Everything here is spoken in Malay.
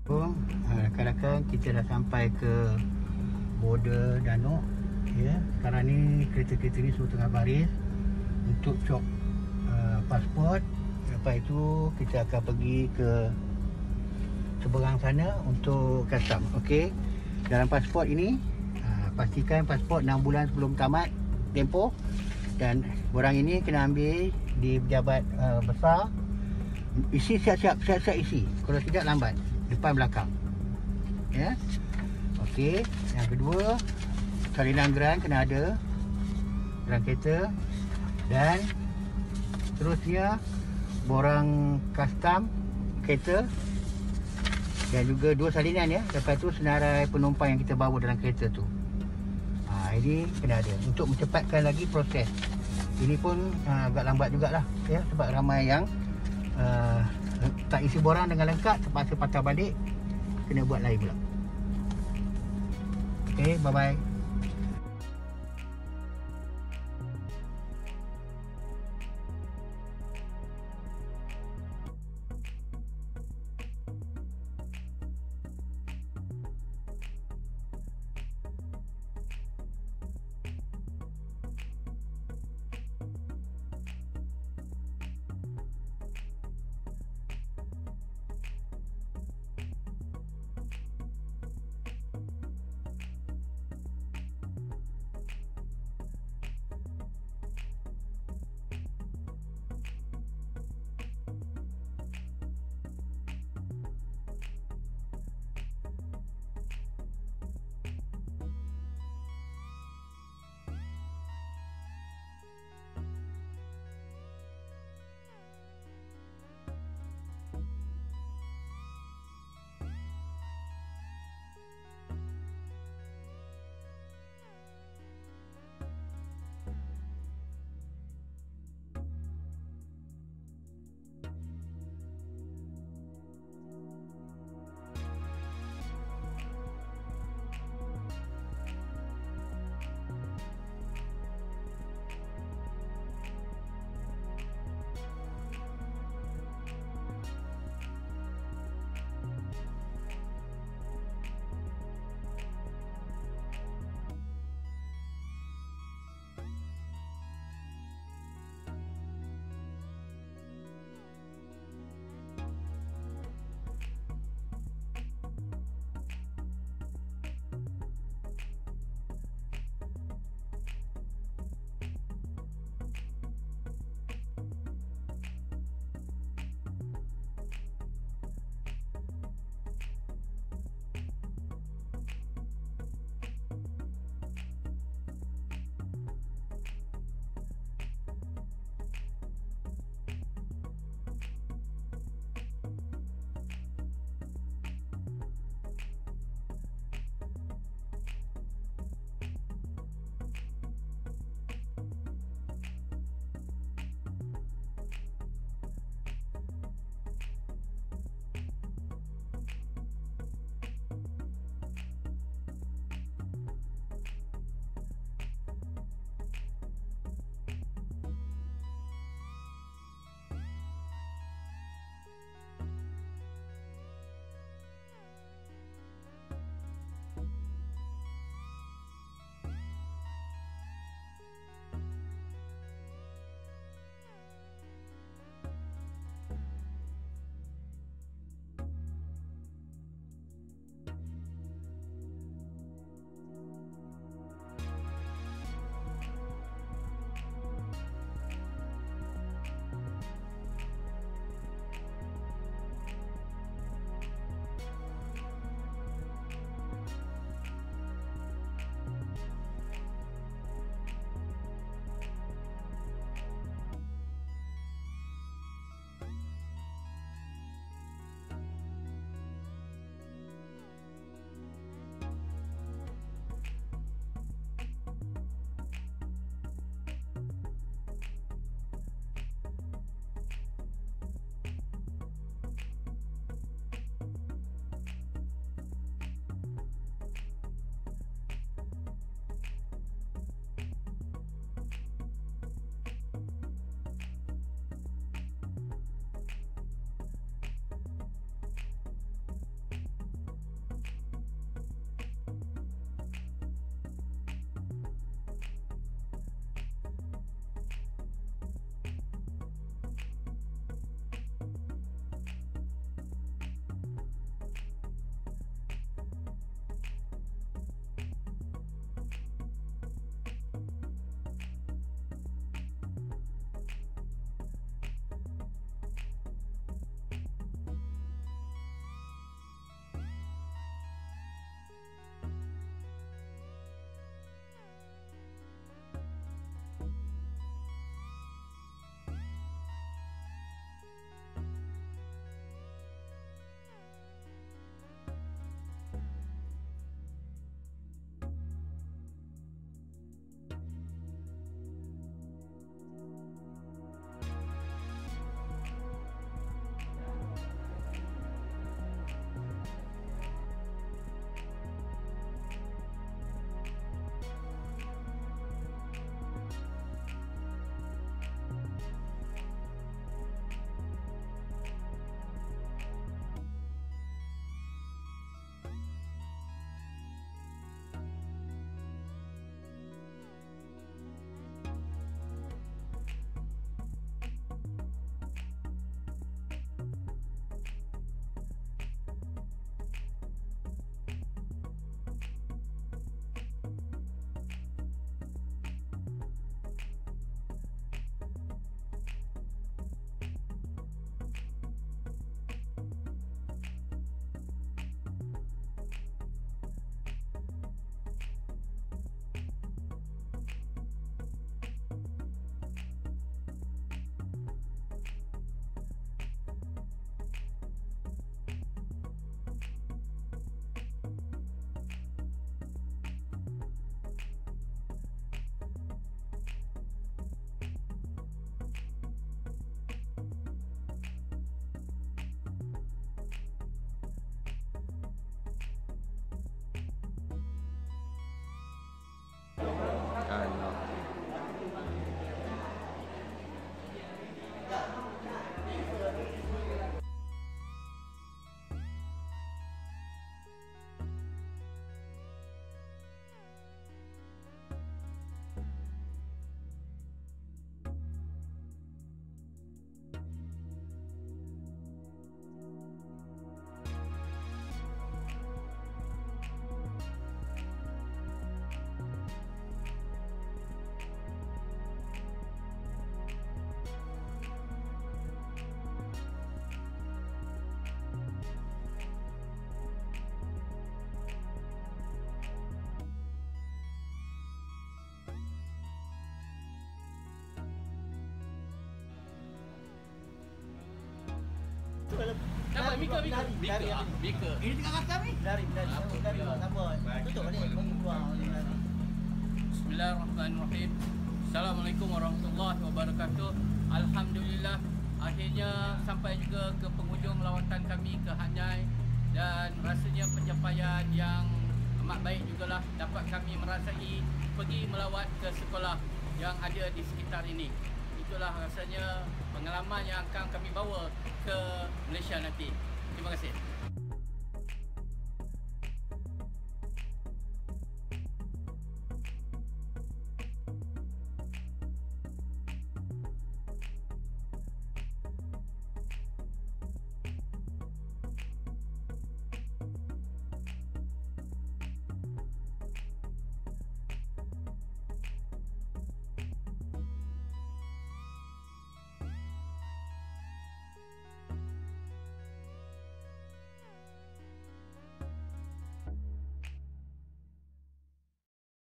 Rakan-rakan, kita dah sampai ke border Danuk. Ya, sekarang ni kereta-kereta ni semua tengah baris untuk cop pasport. Lepas itu kita akan pergi ke seberang sana untuk custom. Okey. Dalam pasport ini pastikan pasport 6 bulan sebelum tamat tempoh, dan borang ini kena ambil di pejabat besar. Isi siap-siap isi. Kalau tidak lambat, depan belakang. Ya. Okey. Yang kedua, salinan geran kena ada dalam kereta, dan terusnya borang custom kereta, dan juga 2 salinan ya. Lepas tu senarai penumpang yang kita bawa dalam kereta tu. Ini kena ada untuk mencepatkan lagi proses. Ini pun agak lambat jugalah ya, sebab ramai yang tak isi borang dengan lengkap, terpaksa patah balik, kena buat lain pula. Okey, bye bye. Bika. Ini tengah kata ni? Lari. Tutup balik, bagi keluar lari. Bismillahirrahmanirrahim. Assalamualaikum warahmatullahi wabarakatuh. Alhamdulillah, akhirnya sampai juga ke penghujung lawatan kami ke Hatyai, dan rasanya pencapaian yang amat baik jugalah dapat kami merasai pergi melawat ke sekolah yang ada di sekitar ini. Itulah rasanya pengalaman yang akan kami bawa ke Malaysia nanti. Terima kasih.